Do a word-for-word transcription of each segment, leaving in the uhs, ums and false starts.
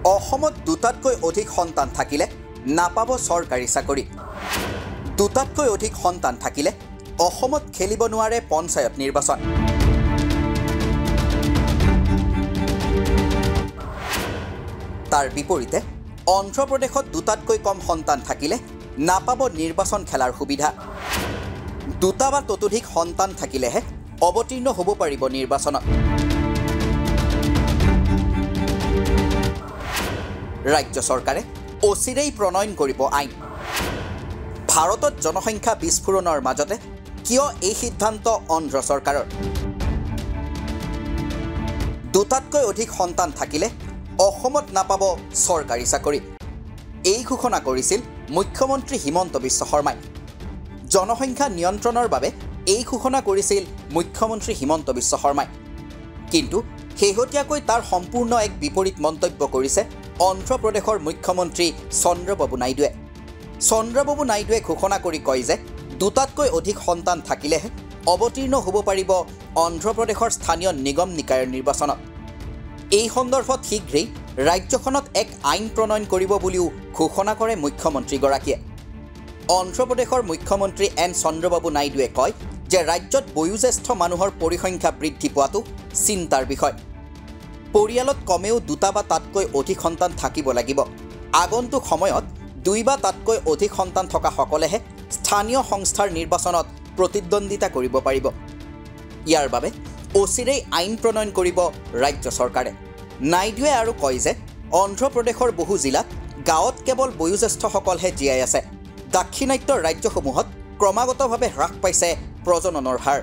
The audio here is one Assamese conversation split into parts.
অসমত দুটাতকৈ অধিক সন্তান থাকিলে নাপাব চৰকাৰী চাকৰি। দুটাতকৈ অধিক সন্তান থাকিলে অসমত খেলিব নোৱাৰে পঞ্চায়ত নিৰ্বাচন। তাৰ বিপৰীতে অন্ধ্ৰপ্ৰদেশত দুটাতকৈ কম সন্তান থাকিলে নাপাব নিৰ্বাচন খেলাৰ সুবিধা। দুটা বা ততোধিক সন্তান থাকিলেহে অৱতীৰ্ণ হ'ব পাৰিব নিৰ্বাচনত। ৰাজ্য চৰকাৰে অচিৰেই প্ৰণয়ন কৰিব আইন। ভাৰতত জনসংখ্যা বিস্ফোৰণৰ মাজতে কিয় এই সিদ্ধান্ত অন্ধ্ৰ চৰকাৰৰ? দুটাতকৈ অধিক সন্তান থাকিলে অসমত নাপাব চৰকাৰী চাকৰি। এই ঘোষণা কৰিছিল মুখ্যমন্ত্ৰী হিমন্ত বিশ্ব শৰ্মাই। জনসংখ্যা নিয়ন্ত্ৰণৰ বাবে এই ঘোষণা কৰিছিল মুখ্যমন্ত্ৰী হিমন্ত বিশ্ব শৰ্মাই। কিন্তু শেহতীয়াকৈ তাৰ সম্পূৰ্ণ এক বিপৰীত মন্তব্য কৰিছে অন্ধ্ৰপ্ৰদেশৰ মুখ্যমন্ত্ৰী চন্দ্ৰবাবু নাইডুৱে। চন্দ্ৰবাবু নাইডুৱে ঘোষণা কৰি কয় যে দুটাতকৈ অধিক সন্তান থাকিলেহে অৱতীৰ্ণ হ'ব পাৰিব অন্ধ্ৰপ্ৰদেশৰ স্থানীয় নিগম নিকায়ৰ নিৰ্বাচনত। এই সন্দৰ্ভত শীঘ্ৰেই ৰাজ্যখনত এক আইন প্ৰণয়ন কৰিব বুলিও ঘোষণা কৰে মুখ্যমন্ত্ৰীগৰাকীয়ে। অন্ধ্ৰপ্ৰদেশৰ মুখ্যমন্ত্ৰী এন চন্দ্ৰবাবু নাইডুৱে কয় যে ৰাজ্যত বয়োজ্যেষ্ঠ মানুহৰ পৰিসংখ্যা বৃদ্ধি পোৱাটো চিন্তাৰ বিষয়। পৰিয়ালত কমেও দুটা বা তাতকৈ অধিক সন্তান থাকিব লাগিব। আগন্তুক সময়ত দুই বা তাতকৈ অধিক সন্তান থকা সকলেহে স্থানীয় সংস্থাৰ নিৰ্বাচনত প্ৰতিদ্বন্দ্বিতা কৰিব পাৰিব। ইয়াৰ বাবে অচিৰেই আইন প্ৰণয়ন কৰিব ৰাজ্য চৰকাৰে। নাইডুৱে আৰু কয় যে অন্ধ্ৰপ্ৰদেশৰ বহু জিলাত গাঁৱত কেৱল বয়োজ্যেষ্ঠসকলহে জীয়াই আছে। দাক্ষিণাত্যৰ ৰাজ্যসমূহত ক্ৰমাগতভাৱে হ্ৰাস পাইছে প্ৰজননৰ হাৰ।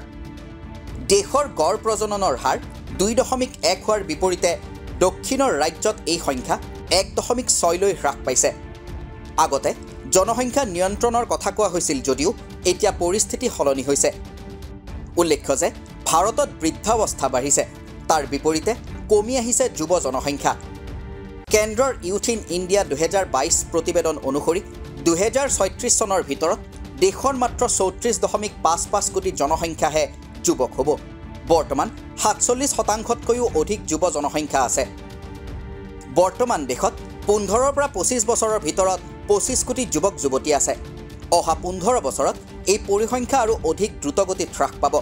দেশৰ গড় প্ৰজননৰ হাৰ দুই দশমিক এক হোৱাৰ বিপৰীতে দক্ষিণৰ ৰাজ্যত এই সংখ্যা এক দশমিক ছয়লৈ হ্ৰাস পাইছে। আগতে জনসংখ্যা নিয়ন্ত্ৰণৰ কথা কোৱা হৈছিল যদিও এতিয়া পৰিস্থিতি সলনি হৈছে। উল্লেখ্য যে ভাৰতত বৃদ্ধাৱস্থা বাঢ়িছে, তাৰ বিপৰীতে কমি আহিছে যুৱ জনসংখ্যা। কেন্দ্ৰৰ ইউথ ইন ইণ্ডিয়া দুহেজাৰ বাইছ প্ৰতিবেদন অনুসৰি দুহেজাৰ ছয়ত্ৰিছ চনৰ ভিতৰত দেশৰ মাত্ৰ চৌত্ৰিছ দশমিক পাঁচ পাঁচ কোটি জনসংখ্যাহে যুৱক হ'ব। বৰ্তমান সাতচল্লিছ শতাংশতকৈও অধিক যুৱ জনসংখ্যা আছে। বৰ্তমান দেশত পোন্ধৰৰ পৰা পঁচিছ বছৰৰ ভিতৰত পঁচিছ কোটি যুৱক যুৱতী আছে। অহা পোন্ধৰ বছৰত এই পৰিসংখ্যা আৰু অধিক দ্ৰুতগতিত হ্ৰাস পাব।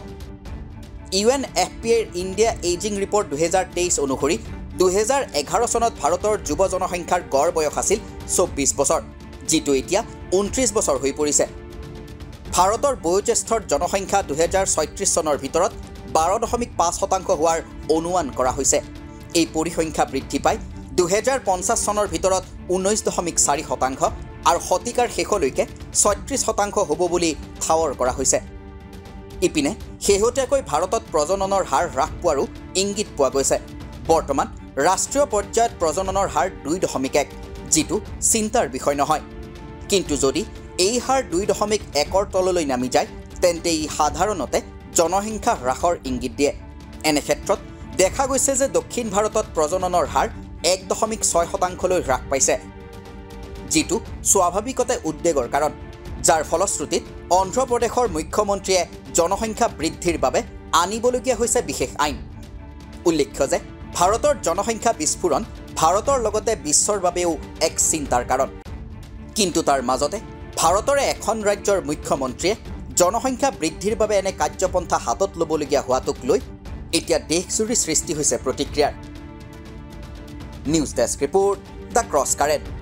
ইউ এন এফ পি এৰ ইণ্ডিয়া এইজিং ৰিপৰ্ট দুহেজাৰ তেইছ অনুসৰি দুহেজাৰ এঘাৰ চনত ভাৰতৰ যুৱ জনসংখ্যাৰ গড় বয়স আছিল চৌব্বিছ বছৰ, যিটো এতিয়া ঊনত্ৰিছ বছৰ হৈ পৰিছে। ভাৰতৰ বয়োজ্যেষ্ঠৰ জনসংখ্যা দুহেজাৰ ছয়ত্ৰিছ চনৰ ভিতৰত বাৰ দশমিক পাঁচ শতাংশ হোৱাৰ অনুমান কৰা হৈছে। এই পৰিসংখ্যা বৃদ্ধি পাই দুহেজাৰ পঞ্চাছ চনৰ ভিতৰত ঊনৈছ দশমিক চাৰি শতাংশ আৰু শতিকাৰ শেষলৈকে ছয়ত্ৰিছ শতাংশ হ'ব বুলি ঠাৱৰ কৰা হৈছে। ইপিনে শেহতীয়াকৈ ভাৰতত প্ৰজননৰ হাৰ হ্ৰাস পোৱাৰো ইংগিত পোৱা গৈছে। বৰ্তমান ৰাষ্ট্ৰীয় পৰ্যায়ত প্ৰজননৰ হাৰ দুই দশমিক এক, যিটো চিন্তাৰ বিষয় নহয়। কিন্তু যদি এই হাৰ দুই দশমিক একৰ তললৈ নামি যায় তেন্তে ই সাধাৰণতে জনসংখ্যা হ্ৰাসৰ ইংগিত দিয়ে। এনে ক্ষেত্ৰত দেখা গৈছে যে দক্ষিণ ভাৰতত প্ৰজননৰ হাৰ এক দশমিক ছয় শতাংশলৈ হ্ৰাস পাইছে, যিটো স্বাভাৱিকতে উদ্বেগৰ কাৰণ, যাৰ ফলশ্ৰুতিত অন্ধ্ৰপ্ৰদেশৰ মুখ্যমন্ত্ৰীয়ে জনসংখ্যা বৃদ্ধিৰ বাবে আনিবলগীয়া হৈছে বিশেষ আইন। উল্লেখ্য যে ভাৰতৰ জনসংখ্যা বিস্ফোৰণ ভাৰতৰ লগতে বিশ্বৰ বাবেও এক চিন্তাৰ কাৰণ। কিন্তু তাৰ মাজতে ভাৰতৰে এখন ৰাজ্যৰ মুখ্যমন্ত্ৰীয়ে জনসংখ্যা বৃদ্ধিৰ বাবে এনে কাৰ্যপন্থা হাতত ল'বলগীয়া হোৱাটোক লৈ এতিয়া দেশজুৰি সৃষ্টি হৈছে প্ৰতিক্ৰিয়াৰ। News desk report, the cross current.